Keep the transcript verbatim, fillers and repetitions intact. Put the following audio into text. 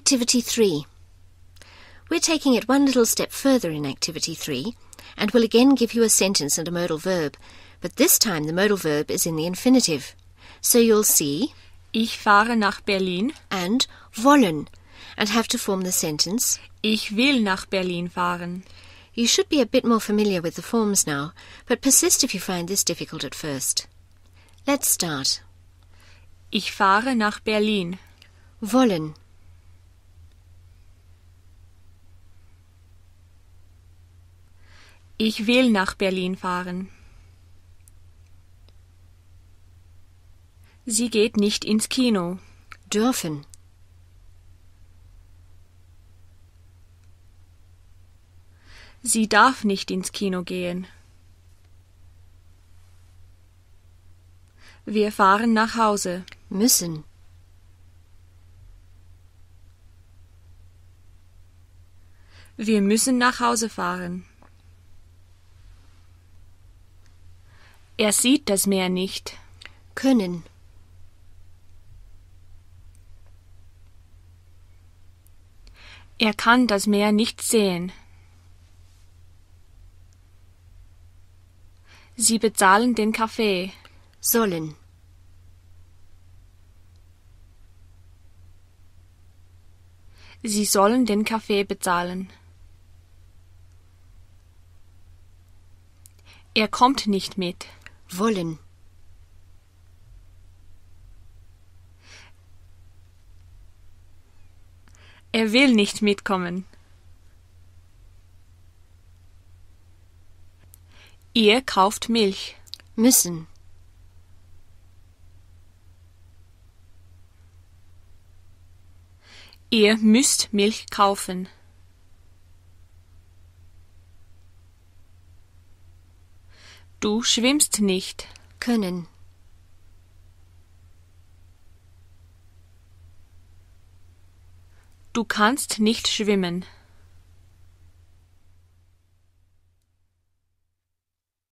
Activity three. We're taking it one little step further in Activity three, and we'll again give you a sentence and a modal verb, but this time the modal verb is in the infinitive. So you'll see Ich fahre nach Berlin and wollen, and have to form the sentence Ich will nach Berlin fahren. You should be a bit more familiar with the forms now, but persist if you find this difficult at first. Let's start. Ich fahre nach Berlin. Wollen. Ich will nach Berlin fahren. Sie geht nicht ins Kino. Dürfen. Sie darf nicht ins Kino gehen. Wir fahren nach Hause. Müssen. Wir müssen nach Hause fahren. Er sieht das Meer nicht. Können. Er kann das Meer nicht sehen. Sie bezahlen den Kaffee. Sollen. Sie sollen den Kaffee bezahlen. Er kommt nicht mit. Wollen. Er will nicht mitkommen. Ihr kauft Milch. Müssen. Ihr müsst Milch kaufen. Du schwimmst nicht. Können. Du kannst nicht schwimmen.